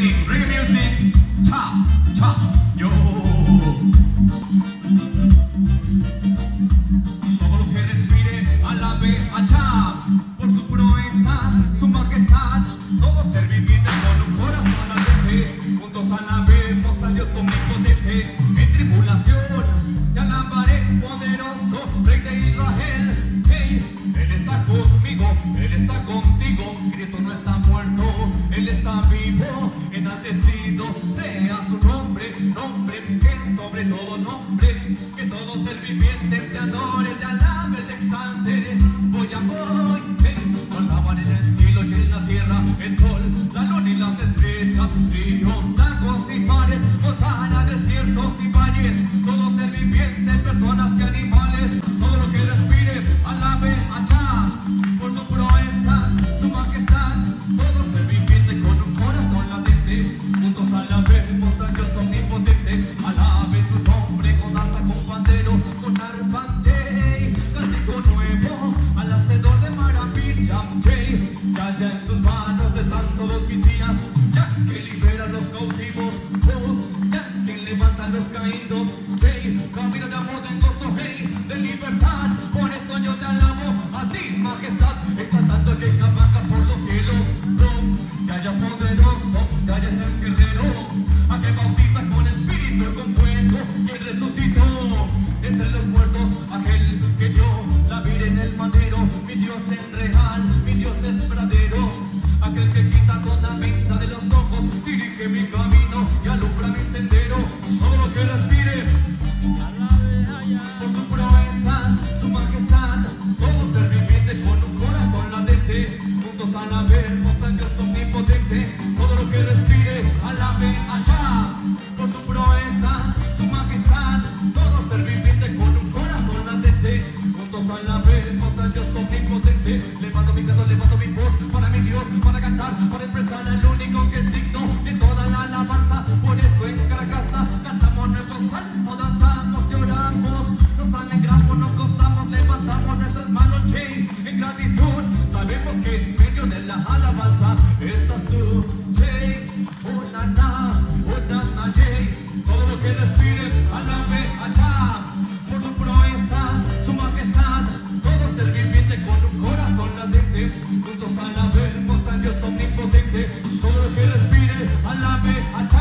Representing reggae music, cha, cha, yo. Todo lo que respire, alabe a Jah, por sus proezas, su majestad. Todo ser viviente con un corazón ardiente, juntos alabemos a Dios omnipotente. En tribulación te alabaré, poderoso Rey de Israel. Hey, Él está conmigo, Él está contigo. Cristo no está muerto, Él está vivo, enaltecido sea su nombre, nombre que es sobre todo nombre. Que todo ser viviente te adore, te alabe, te exalte. Voy, hey, alaban en el cielo y en la tierra, el sol, la luna y las estrellas, ríos, lagos y mares, montañas, desiertos y valles. Todo ser viviente, personas y animales, todo lo que respire, alabe a Jah, por sus proezas, su majestad. Todo ser viviente con un corazón latente, juntos alabemos a Dios omnipotente. Alabe su nombre con danza, con pandero, con arpante, cántico nuevo al hacedor de maravilla. Ya en tus manos están todos mis días. Ya es que libera a los cautivos, ya es que levanta a los caídos. Camino de amor, de gozo, de libertad. Por eso yo te alabo a ti, majestad, exaltando que cabalga por los cielos. Que haya poderoso, que haya ser guerrero, a que bautiza con espíritu y con fuego. Que resucitó entre los muertos, aquel que dio la vida en el madero. Mi Dios es real, mi Dios es verdadero, aquel que quita toda venda de los ojos, dirige mi camino y alumbra mi sendero. Todo lo que respire, por sus proezas, su majestad. Todo ser viviente con un corazón latente, juntos alabemos a Dios omnipotente. Todo lo que respire, alabe a Jah, por sus proezas, su majestad. Todo ser viviente con un corazón latente, juntos alabemos a Dios omnipotente. Levanto mi canto, levanto mi voz para mi Dios, para cantar, para expresar al único que es digno de toda la alabanza. Por eso en cada casa cantamos nuestro salmo, danzamos y oramos, nos alegramos, nos gozamos, levantamos nuestras manos, en gratitud. Sabemos que en medio de la alabanza estás tú, Onana, todo lo que respire, alabe a Jah, por sus proezas, su majestad. Todo ser viviente con un corazón latente, juntos alabemos a Dios omnipotente. Todo lo que respire, alabe a Jah.